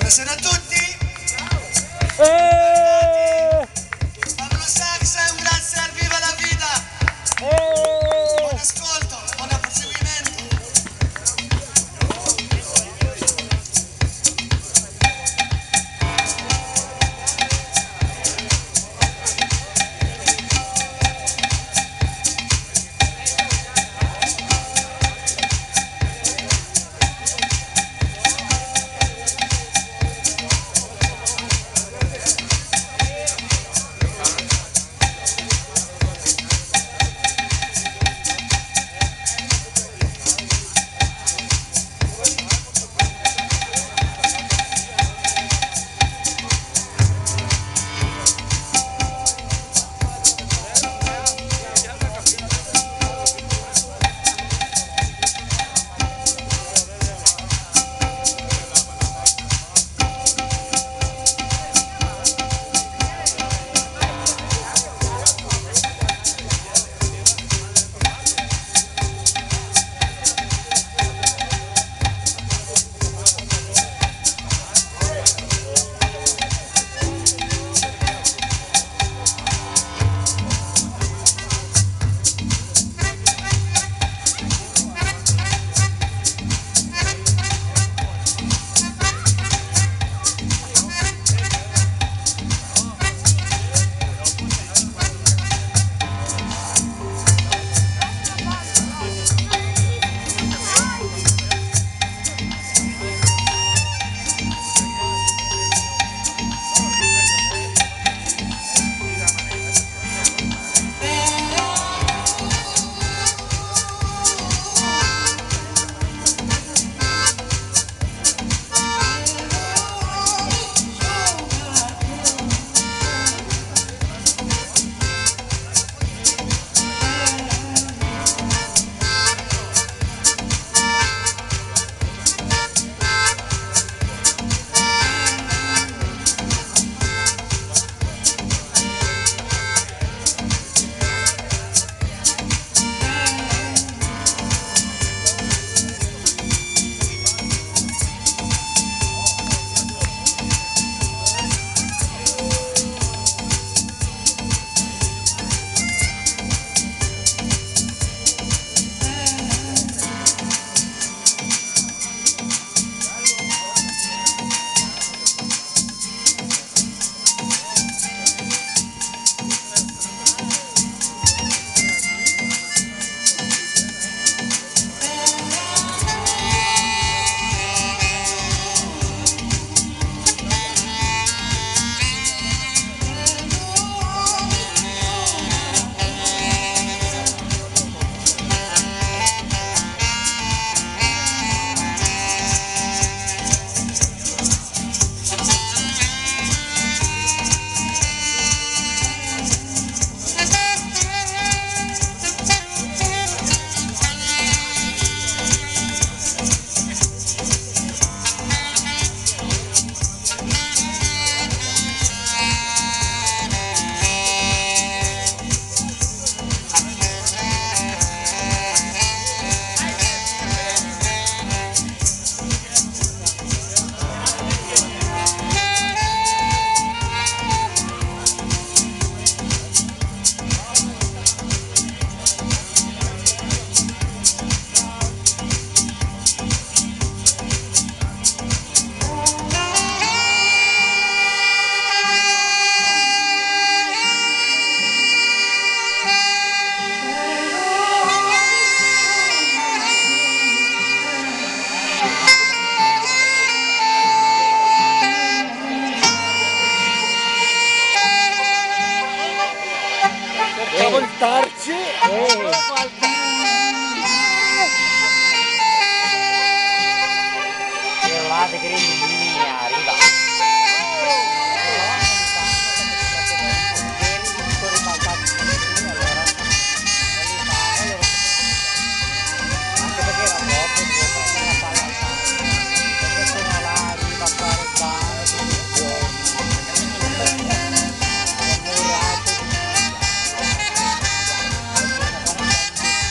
Buonasera a tutti. Pablo Saxa, un grazie al Viva la Vida. Buon ascolto, buon proseguimento. voltarci Guardate che linea arriva. Anche perché era troppo, una palla al campo. Perché sono là, arriva a fare il bagno tutti i giorni. È murato di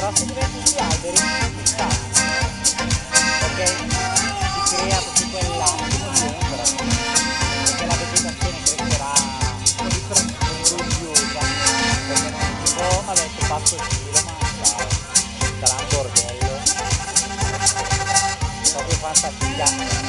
però se diventano gli alberi ci sta, perché si crea tutto quell'attimo di ombra, perché la vegetazione crescerà con i ruggiosa, perché non si può, ma adesso passo il filo, ma sarà un bordello, proprio fantasia.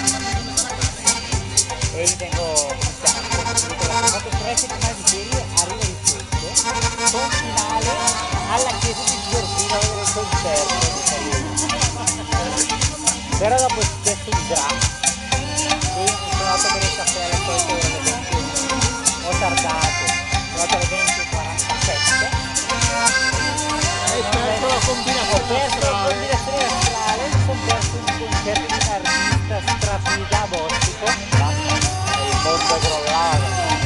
E ritengo un sacco, ho fatto 3 settimane di serie, arriva il tutto, con finale alla chiesa di Giordino a vedere il concerto di Parigi. Però dopo è successo il draft, quindi sono andato a bere il caffè alle solite ore alle 20, ho tardato, sono andato alle 20:47. Hai perso la Ho perso la combinazione astrale, mi sono perso un concerto di un artista strafiga bossico, e il mondo è crollato.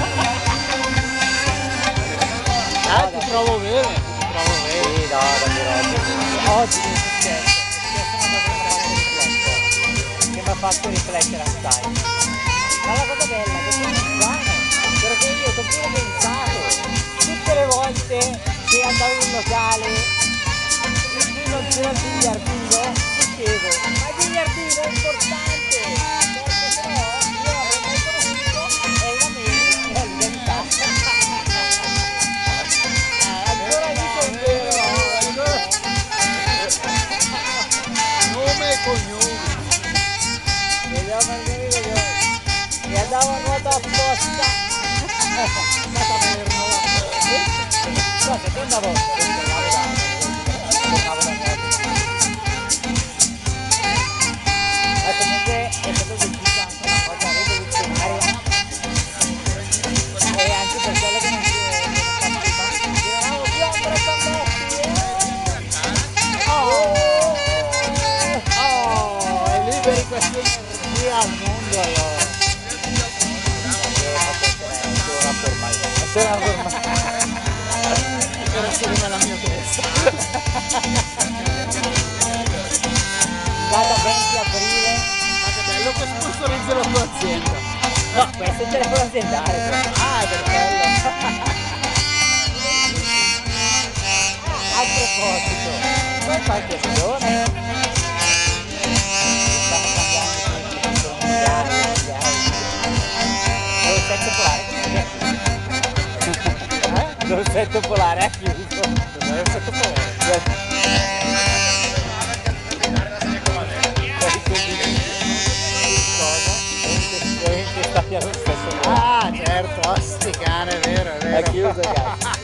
ti trovo bene, Sì, no, davvero oggi mi è successo una cosa che mi ha fatto riflettere assai. Ma la cosa bella è che sono sano, perché io ho pure pensato tutte le volte che andavo in un locale in cui non c'era il biliardino, dicevo, ma il biliardino è importante, perché sennò io non avrei mai conosciuto e la mente è diventata. Ancora lì sono vero, nome e cognome. vediamo il mio amico che andavo a nuoto apposta. Andata a Verno. No, seconda volta che tornavo da nuoto. Comunque è stato deciso anche una cosa rivoluzionaria e anche per quello che non eravamo più ancora E liberi questa energia al mondo allora. Era solo nella mia testa. Data 20 aprile. Ma che bello che sponsorizzi la tua azienda. No, questo è il telefono aziendale. Ah, è per quello. A proposito, poi qualche giorno stiamo cambiando l'orsetto polare l'orsetto polare è chiuso. L'orsetto polare. Sta piano l'orsetto polare. Ah, certo, sti cane, è vero, è vero. È chiuso, cazzo.